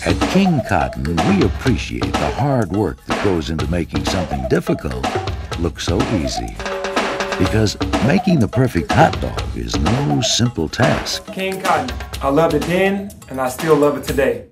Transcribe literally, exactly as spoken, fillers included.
At King Cotton, we appreciate the hard work that goes into making something difficult look so easy. Because making the perfect hot dog is no simple task. King Cotton. I loved it then, and I still love it today.